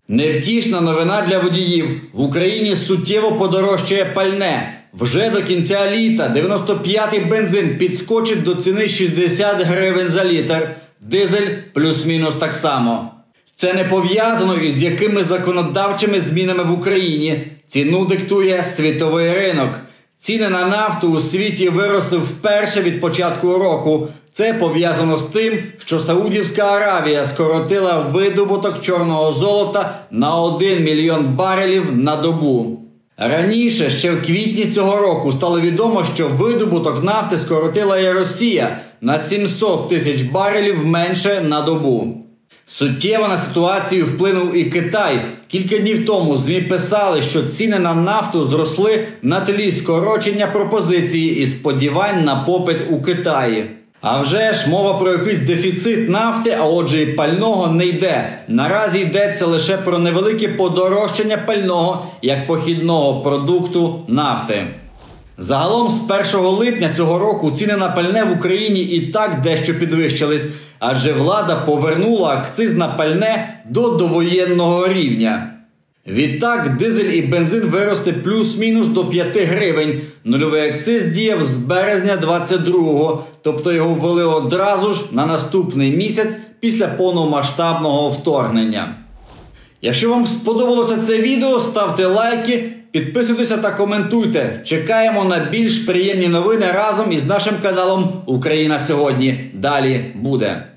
Невтішна новина для водіїв. В Україні суттєво подорожчає пальне. Вже до кінця літа 95-й бензин підскочить до ціни 60 гривень за літр. Дизель плюс-мінус так само. Це не пов'язано із якими законодавчими змінами в Україні. Ціну диктує світовий ринок. Ціни на нафту у світі виросли вперше від початку року. Це пов'язано з тим, що Саудівська Аравія скоротила видобуток чорного золота на 1 мільйон барелів на добу. Раніше, ще в квітні цього року, стало відомо, що видобуток нафти скоротила і Росія на 700 тисяч барелів менше на добу. Суттєво на ситуацію вплинув і Китай. Кілька днів тому ЗМІ писали, що ціни на нафту зросли на тлі скорочення пропозиції і сподівань на попит у Китаї. А вже ж мова про якийсь дефіцит нафти, а отже і пального, не йде. Наразі йдеться лише про невелике подорожчання пального як похідного продукту нафти. Загалом з 1 липня цього року ціни на пальне в Україні і так дещо підвищились, адже влада повернула акциз на пальне до довоєнного рівня. Відтак дизель і бензин виросли плюс-мінус до 5 гривень. Нульовий акциз діяв з березня 22-го, тобто його ввели одразу ж на наступний місяць після повномасштабного вторгнення. Якщо вам сподобалося це відео, ставте лайки, підписуйтеся та коментуйте. Чекаємо на більш приємні новини разом із нашим каналом «Україна сьогодні». Далі буде.